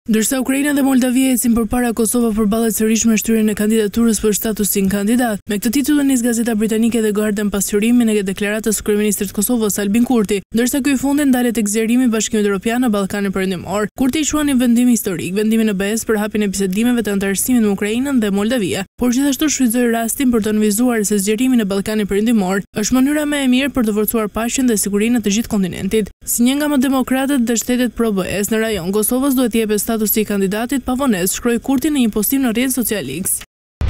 Ndërsa Ukraina dhe Moldavia ecin përpara, Kosova përballet sërish me shtyrjen e kandidaturës për statusin kandidat. Me këtë titull nis gazeta britanike The Guardian pas shërimin e deklaratës së kryeministrit të Kosovës Albin Kurti, ndërsa ky i fundit ndalet tek zgjerimi i Bashkimit Evropian në Ballkanin Perëndimor. Kurti i quani vendim historik vendimin e BE-s për hapjen e bisedimeve të anëtarësimit me Ukrainën dhe Moldavia, por gjithashtu shfrytëzoi rastin për të nënvizuar se zgjerimi në Ballkanin Perëndimor është mënyra më e mirë për të forcuar paqen dhe sigurinë të gjithë kontinentit. Si një nga më demokratët dhe shtetet pro-BE-s në rajon, Kosovës duhet të jepet statusi i kandidatit pavones, shkroi Kurti në një postim në rrjetin social X.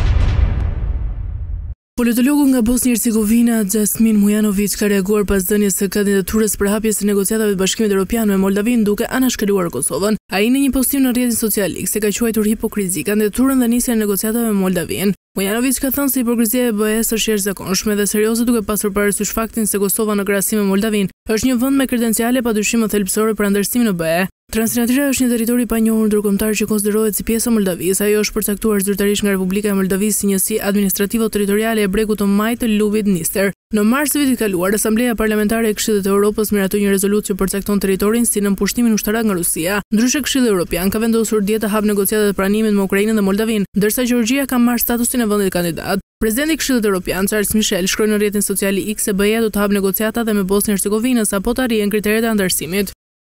Politologu nga Bosnia e Hercegovina, Jasmin Mujanović, ka reaguar pas dhënies së kandidaturës për hapjes së negociatave të Bashkimit Evropian me Moldavinë duke anashkaluar Kosovën. Ai në një postim në rrjetin social X e ka quajtur hipokrizi kandidaturën dhe nisjen e negociatave me Moldavinë. Mujanović ka thënë se hipokrizia e BE-s është jashtëzakonshme dhe serioze duke pasur parasysh faktin se Kosova në krahasim me Moldavinë është një vend me kredenciale padyshim më thelbësore për anëtarësimin në BE. Transnistria është një territor i panjohur ndërkombëtar që konsiderohet si pjesë e Moldavisë. Ajo është përcaktuar zyrtarisht nga Republika e Moldavisë si njësi administrativo-territoriale e bregut të majtë të luvit Dnister. Në mars të vitit kaluar, Asambleja Parlamentare e Këshillit të Evropës miratoi një rezolutë që përcakton territorin si nën pushtimin ushtarak nga Rusia. Ndryshe, Këshilli Evropian ka vendosur dje të hapë negociatat për pranimin me Ukrainën dhe Moldavinë, ndërsa Gjeorgjia ka marrë statusin e vendit kandidat. Presidenti i Këshillit Evropian, Charles Michel, shkroi në rrjetin social X se BE-ja do të hapë negociata dhe me Bosnjë Hercegovinën sapo të arrihen kriteret e anëtarësimit.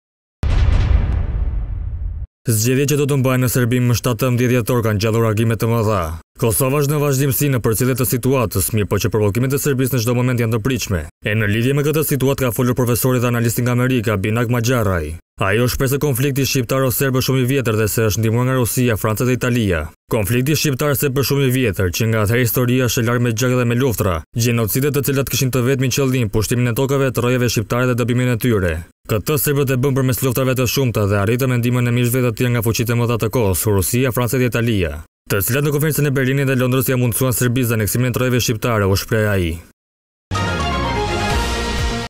Zgjedhjet që do të mbajnë në Serbi më 17 dhjetor kanë gjallur argime të mëdha. Kosova është në vazhdimsi në përcjellje të situatës, mirë po që provokimet e Serbisë në çdo moment janë të pritshme. E në lidhje me këtë situatë ka folur profesori dhe analisti nga Amerika, Binak Maxharaj. Ajo shpreh se konflikti shqiptaro-serb është shumë i vjetër dhe se është ndihmuar nga Rusia, Franca dhe Italia. Konflikti shqiptar-serb është shumë i vjetër, që nga atëherë historia është e largë me gjakë dhe me luftra, gjenocidet të cilat kishin të vetmin qëllim pushtimin e tokave të rojeve shqiptare dhe dëbimin e tyre. Këtë serbët e bën përmes luftrave të shumta dhe arritën me ndihmën e miqve të tjerë nga fuqitë e mëdha të kohës, Rusia, Franca dhe Italia, të cilat në konferencën e Berlinit dhe Londrës ja mundsuan Serbisë aneksimin e rojeve shqiptare, u shpreh ai.